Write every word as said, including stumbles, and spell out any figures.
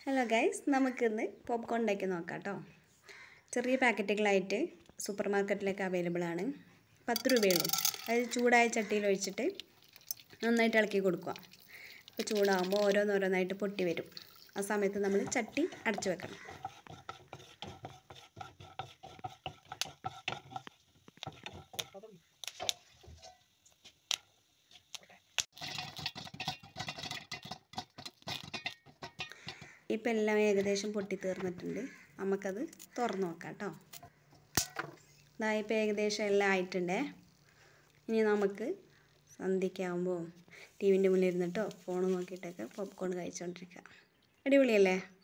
Hello guys, നമുക്കിന്ന് popcorn ഉണ്ടാക്കി നോക്കാം കേട്ടോ. ചെറിയ പാക്കറ്റുകളായിട്ട് സൂപ്പർ മാർക്കറ്റിലൊക്കെ അവൈലബിൾ ആണ്. പത്ത് രൂപയുള്ളൂ. അത് ചൂടായ ചട്ടിയിൽ ഒഴിച്ചിട്ട് നന്നായിട്ട് ഇളക്കി കൊടുക്കുക. അപ്പോൾ ചൂടാകുമ്പോൾ ഓരോന്നോരോന്നായിട്ട് പൊട്ടി വരും. ആ സമയത്ത് നമ്മൾ ചട്ടി അടച്ചു വെക്കണം. ഇപ്പം എല്ലാം ഏകദേശം പൊട്ടി തീർന്നിട്ടുണ്ട്. നമുക്കത് തുറന്ന് നോക്കാം കേട്ടോ. ഇതാ ഇപ്പം ഏകദേശം എല്ലാം ആയിട്ടുണ്ടേ. ഇനി നമുക്ക് സന്ധ്യയ്ക്കാകുമ്പോൾ ടി വിൻ്റെ മുന്നിൽ ഇരുന്നിട്ടോ ഫോൺ നോക്കിയിട്ടൊക്കെ പോപ്കോൺ കഴിച്ചുകൊണ്ടിരിക്കുക. അടിപൊളിയല്ലേ?